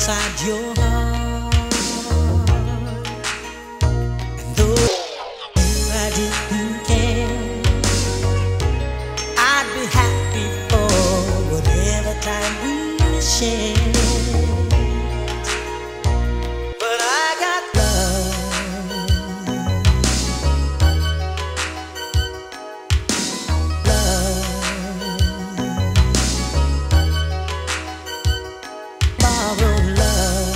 inside your heart. And though I didn't care, I'd be happy for whatever time we shared. But I got borrowed love.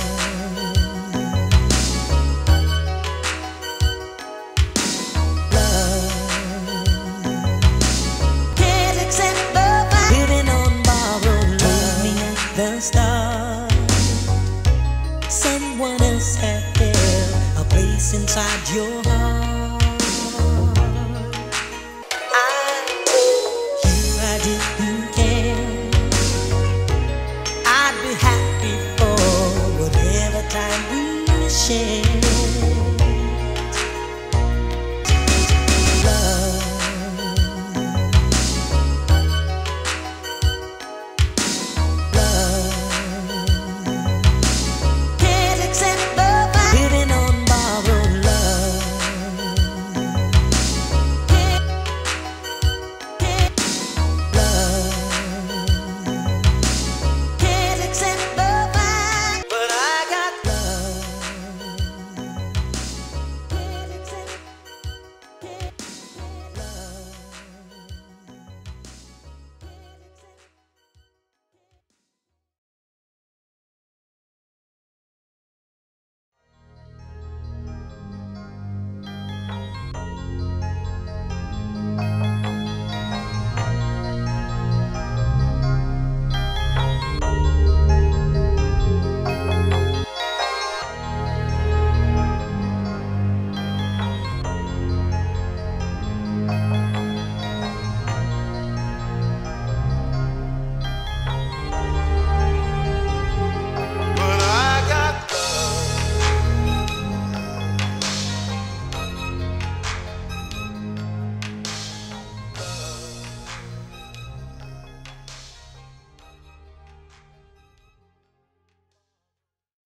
Can't accept the fact living on borrowed love. Told me at the start someone else had held a place inside your